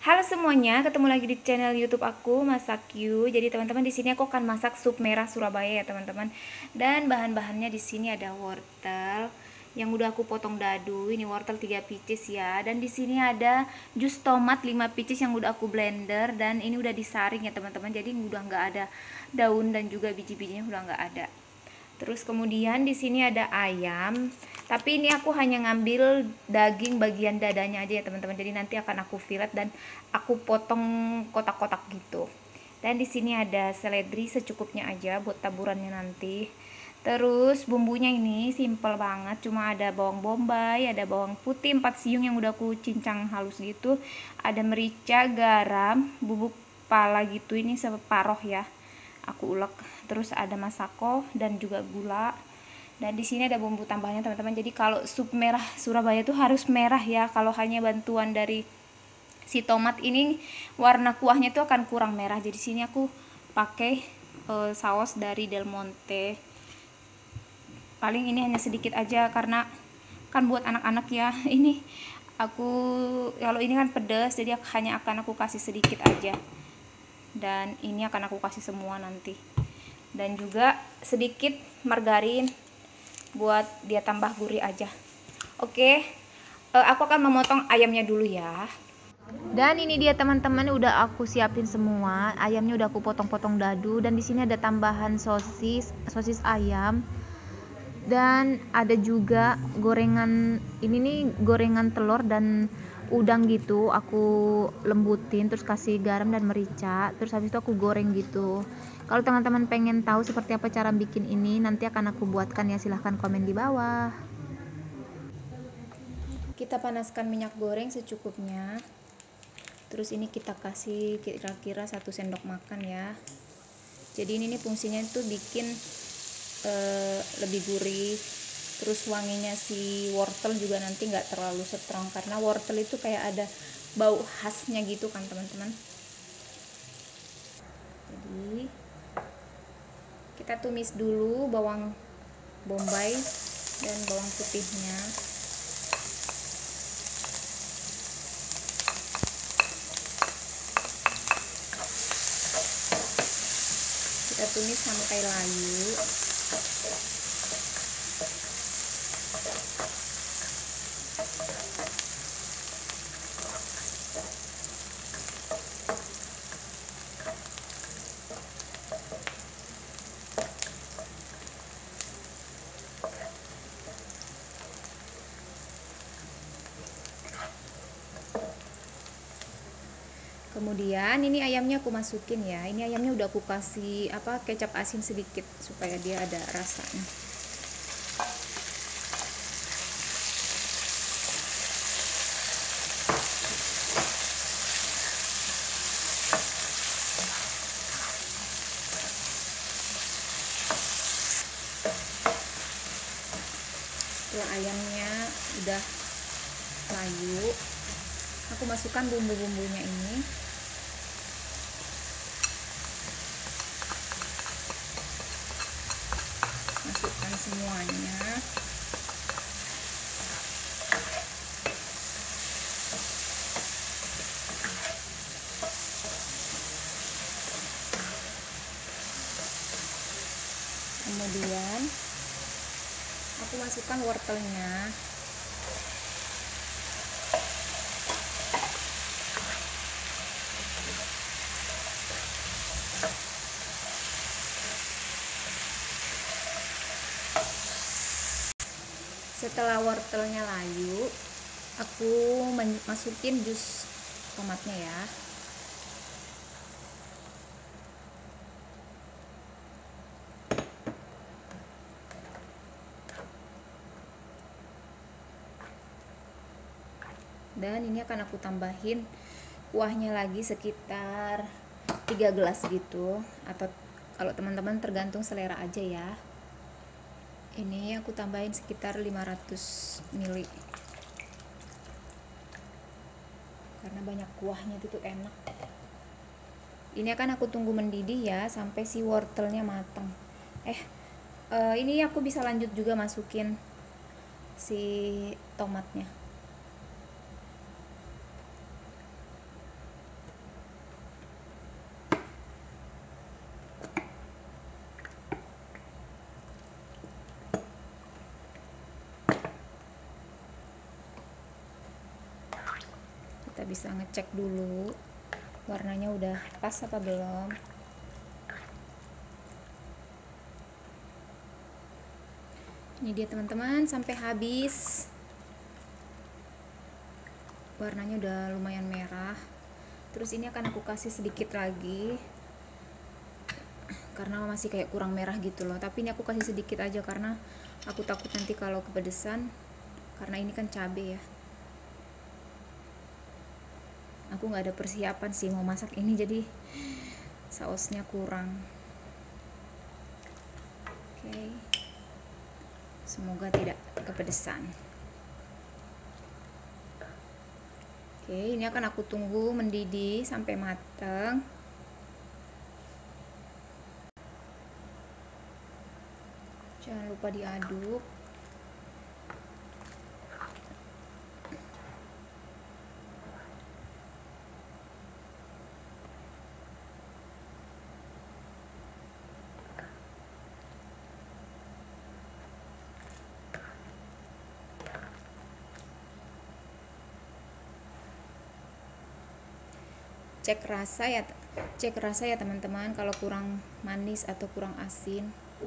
Halo semuanya, ketemu lagi di channel YouTube aku, Masak You. Jadi teman-teman, di sini aku akan masak sup merah Surabaya ya teman-teman. Dan bahan-bahannya di sini ada wortel yang udah aku potong dadu. Ini wortel 3 pieces ya. Dan di sini ada jus tomat 5 pieces yang udah aku blender dan ini udah disaring ya teman-teman. Jadi udah nggak ada daun dan juga biji-bijinya udah nggak ada. Terus kemudian di sini ada ayam, tapi ini aku hanya ngambil daging bagian dadanya aja ya teman-teman. Jadi nanti akan aku fillet dan aku potong kotak-kotak gitu. Dan di sini ada seledri secukupnya aja buat taburannya nanti. Terus bumbunya ini simple banget, cuma ada bawang bombay, ada bawang putih 4 siung yang udah aku cincang halus gitu, ada merica, garam, bubuk pala gitu, ini separoh ya aku ulek, terus ada masako dan juga gula. Dan di sini ada bumbu tambahnya teman-teman. Jadi kalau sup merah Surabaya itu harus merah ya, kalau hanya bantuan dari si tomat ini warna kuahnya itu akan kurang merah. Jadi sini aku pakai saus dari Del Monte, paling ini hanya sedikit aja karena kan buat anak-anak ya. Ini aku kalau ini kan pedas, jadi hanya akan aku kasih sedikit aja, dan ini akan aku kasih semua nanti. Dan juga sedikit margarin buat dia tambah gurih aja. Oke, aku akan memotong ayamnya dulu ya. Dan ini dia teman-teman, udah aku siapin semua. Ayamnya udah aku potong-potong dadu, dan di sini ada tambahan sosis ayam. Dan ada juga gorengan, ini nih gorengan telur dan udang gitu, aku lembutin terus kasih garam dan merica, terus habis itu aku goreng gitu. Kalau teman-teman pengen tahu seperti apa cara bikin ini, nanti akan aku buatkan ya, silahkan komen di bawah. Kita panaskan minyak goreng secukupnya, terus ini kita kasih kira-kira 1 sendok makan ya. Jadi ini nih fungsinya itu bikin lebih gurih, terus wanginya si wortel juga nanti nggak terlalu strong, karena wortel itu kayak ada bau khasnya gitu kan teman-teman. Jadi kita tumis dulu bawang bombay dan bawang putihnya. Kita tumis sampai layu. Kemudian ini ayamnya aku masukin ya. Ini ayamnya udah aku kasih kecap asin sedikit supaya dia ada rasanya. Setelah ayamnya udah layu, aku masukkan bumbu-bumbunya ini. Masukkan semuanya. Kemudian aku masukkan wortelnya. Setelah wortelnya layu, aku masukin jus tomatnya ya. Dan ini akan aku tambahin kuahnya lagi sekitar 3 gelas gitu, atau kalau teman-teman tergantung selera aja ya. Ini aku tambahin sekitar 500 ml karena banyak kuahnya itu tuh enak. Ini akan aku tunggu mendidih ya sampai si wortelnya matang. Ini aku bisa lanjut juga masukin si tomatnya. kita bisa ngecek dulu warnanya udah pas apa belum. Ini dia teman-teman, sampai habis. Warnanya udah lumayan merah. Terus ini akan aku kasih sedikit lagi karena masih kayak kurang merah gitu loh. Tapi ini aku kasih sedikit aja karena aku takut nanti kalau kepedesan, karena ini kan cabai ya. Aku nggak ada persiapan sih mau masak ini, jadi sausnya kurang. Oke. Semoga tidak kepedesan. Oke, ini akan aku tunggu mendidih sampai matang. Jangan lupa diaduk. Cek rasa ya teman-teman, kalau kurang manis atau kurang asin.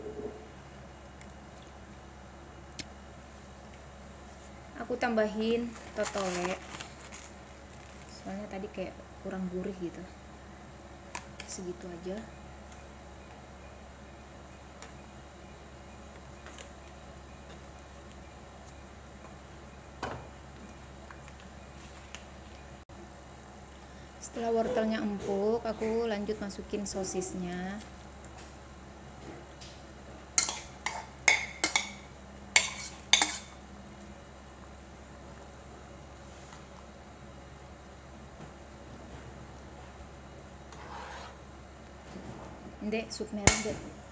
Aku tambahin totole soalnya tadi kayak kurang gurih gitu. Segitu aja. Setelah wortelnya empuk, aku lanjut masukin sosisnya. Dek, sup merah dek.